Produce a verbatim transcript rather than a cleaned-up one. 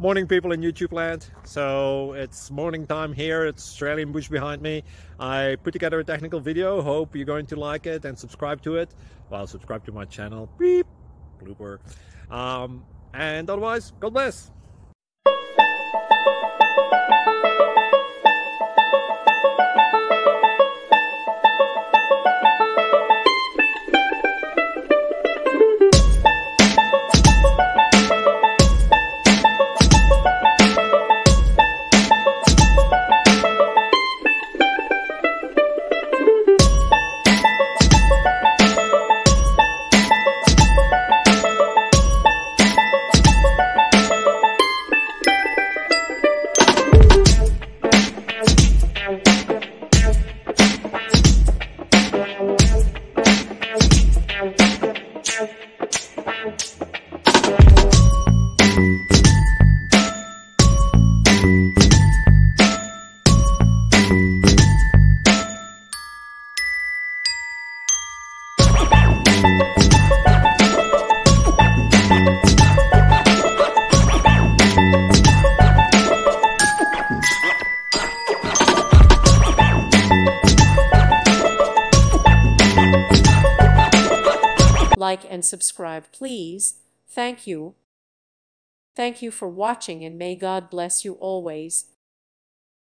Morning, people in YouTube land. So it's morning time here. It's Australian bush behind me. I put together a technical video. Hope you're going to like it and subscribe to it. Well, subscribe to my channel. Beep. Blooper. Um, and otherwise, God bless. Like and subscribe, please. Thank you. Thank you for watching, and may God bless you always.